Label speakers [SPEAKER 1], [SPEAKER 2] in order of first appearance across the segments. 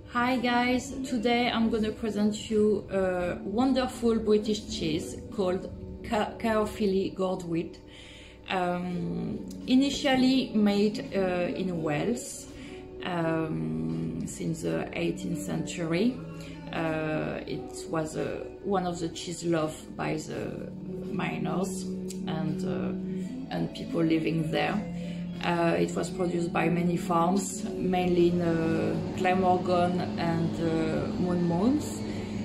[SPEAKER 1] Hi guys, today I'm going to present you a wonderful British cheese called Caerphilly Gorwydd. Initially made in Wales since the 18th century. It was one of the cheese loved by the miners and people living there. It was produced by many farms, mainly in Glamorgan and Monmouth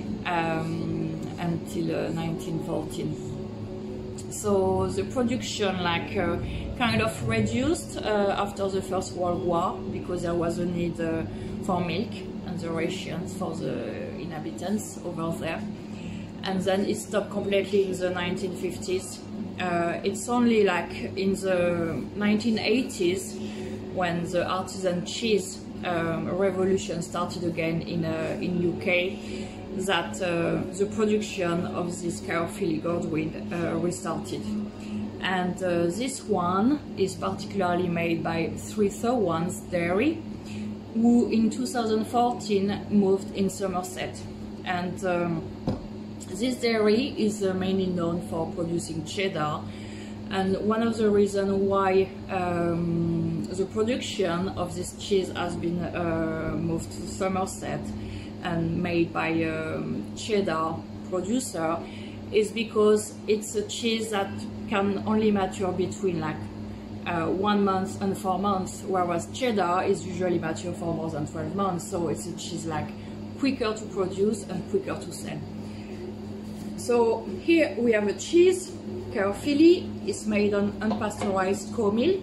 [SPEAKER 1] until 1914. So the production kind of reduced after the First World War because there was a need for milk and the rations for the inhabitants over there. And then it stopped completely in the 1950s. It's only in the 1980s when the artisan cheese revolution started again in UK that the production of this Caerphilly Gorwydd restarted. And this one is particularly made by 301's Dairy, who in 2014 moved in Somerset. And this dairy is mainly known for producing cheddar, and one of the reasons why the production of this cheese has been moved to Somerset and made by a cheddar producer is because it's a cheese that can only mature between 1 month and 4 months, whereas cheddar is usually mature for more than 12 months, so it's a cheese quicker to produce and quicker to sell. So here we have a cheese. Caerphilly is made on unpasteurized cow milk.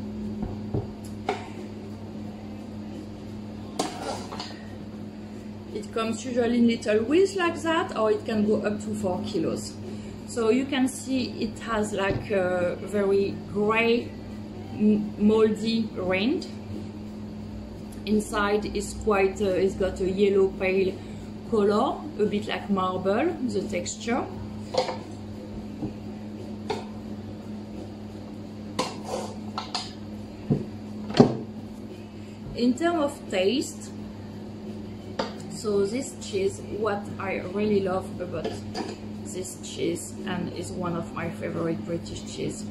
[SPEAKER 1] It comes usually in little wheels like that, or it can go up to 4 kilos. So you can see it has a very gray, moldy rind. Inside is it's got a yellow pale color, a bit like marble, the texture. In terms of taste, so this cheese, what I really love about this cheese, and is one of my favorite British cheese,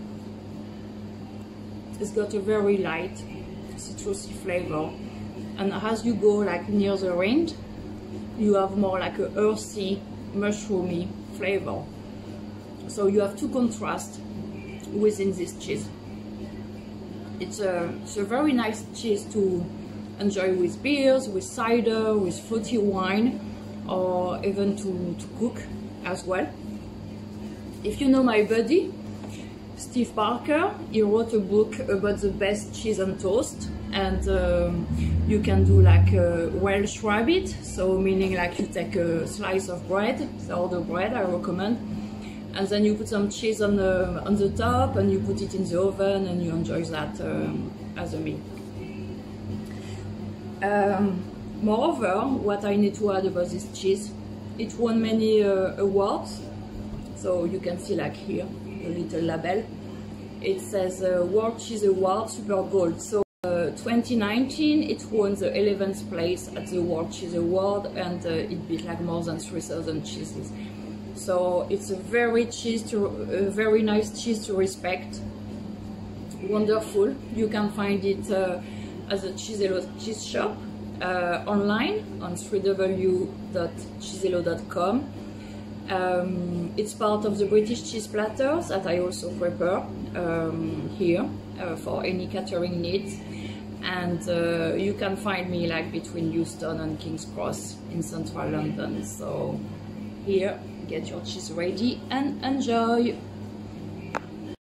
[SPEAKER 1] it's got a very light citrusy flavor, and as you go near the rind, you have more a earthy, mushroomy flavor. So you have two contrasts within this cheese. It's a very nice cheese to enjoy with beers, with cider, with fruity wine, or even to cook as well. If you know my buddy, Steve Parker, he wrote a book about the best cheese on toast, and you can do a Welsh rabbit, so meaning you take a slice of bread, sourdough bread I recommend, and then you put some cheese on the top, and you put it in the oven, and you enjoy that as a meal. Moreover, what I need to add about this cheese, it won many awards. So you can see here a little label. It says World Cheese Award Super Gold. So 2019 it won the 11th place at the World Cheese Award, and it beat more than 3,000 cheeses. So it's a very nice cheese to respect. Wonderful. You can find it as a cheese shop online on www.cheesello.com. It's part of the British cheese platters that I also prepare here for any catering needs, and you can find me between Euston and King's Cross in central London. So here, get your cheese ready and enjoy.